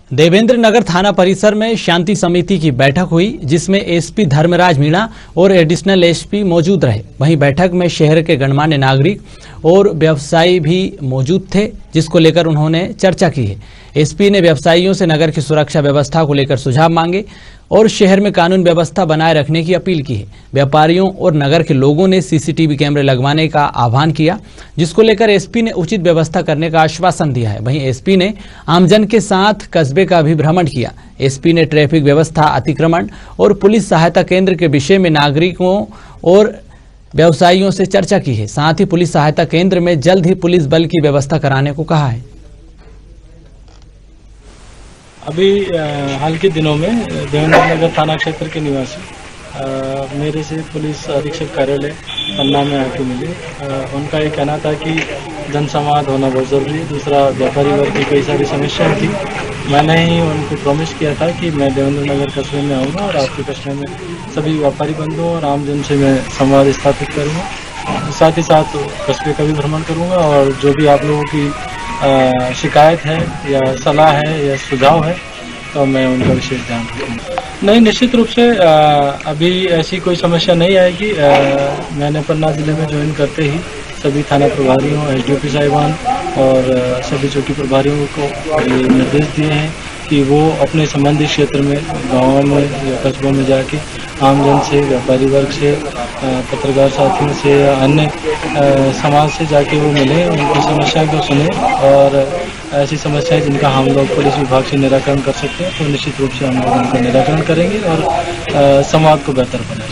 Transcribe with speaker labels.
Speaker 1: देवेंद्र नगर थाना परिसर में शांति समिति की बैठक हुई, जिसमें एसपी धर्मराज मीणा और एडिशनल एसपी मौजूद रहे। वहीं बैठक में शहर के गणमान्य नागरिक और व्यवसायी भी मौजूद थे, जिसको लेकर उन्होंने चर्चा की है। एसपी ने व्यवसायियों से नगर की सुरक्षा व्यवस्था को लेकर सुझाव मांगे और शहर में कानून व्यवस्था बनाए रखने की अपील की है। व्यापारियों और नगर के लोगों ने सीसीटीवी कैमरे लगवाने का आह्वान किया, जिसको लेकर एसपी ने उचित व्यवस्था करने का आश्वासन दिया है। वहीं एसपी ने आमजन के साथ कस्बे का भी भ्रमण किया। एसपी ने ट्रैफिक व्यवस्था, अतिक्रमण और पुलिस सहायता केंद्र के विषय में नागरिकों और व्यवसायियों से चर्चा की है। साथ ही पुलिस सहायता केंद्र में जल्द ही पुलिस बल की व्यवस्था कराने को कहा है।
Speaker 2: अभी हाल के दिनों में देवेंद्र नगर थाना क्षेत्र के निवासी मेरे से पुलिस अधीक्षक कार्यालय पन्ना में आके मिले। उनका ये कहना था कि जनसंवाद होना बहुत ज़रूरी है। दूसरा, व्यापारी वर्ग की कई सारी समस्याएं थी। मैंने ही उनको प्रॉमिस किया था कि मैं देवेंद्र नगर कस्बे में आऊँगा और आपके कस्बे में सभी व्यापारी बंधुओं और आमजन से मैं संवाद स्थापित करूँगा। साथ ही साथ कस्बे का भी भ्रमण करूँगा और जो भी आप लोगों की शिकायत है या सलाह है या सुझाव है तो मैं उनका विशेष ध्यान रखूँगा। नहीं, निश्चित रूप से अभी ऐसी कोई समस्या नहीं आएगी। मैंने पन्ना ज़िले में ज्वाइन करते ही सभी थाना प्रभारियों, एसडीओपी साहिबान और सभी चौकी प्रभारियों को निर्देश दिए हैं कि वो अपने संबंधित क्षेत्र में, गाँवों में या कस्बों में जाके आमजन से, व्यापारी वर्ग से, पत्रकार साथियों से या अन्य समाज से जाके वो मिले, उनकी समस्याओं को सुने और ऐसी समस्याएं जिनका हम लोग पुलिस विभाग से निराकरण कर सकते हैं तो निश्चित रूप से हम लोग उनका निराकरण करेंगे और समाज को बेहतर बनाएंगे।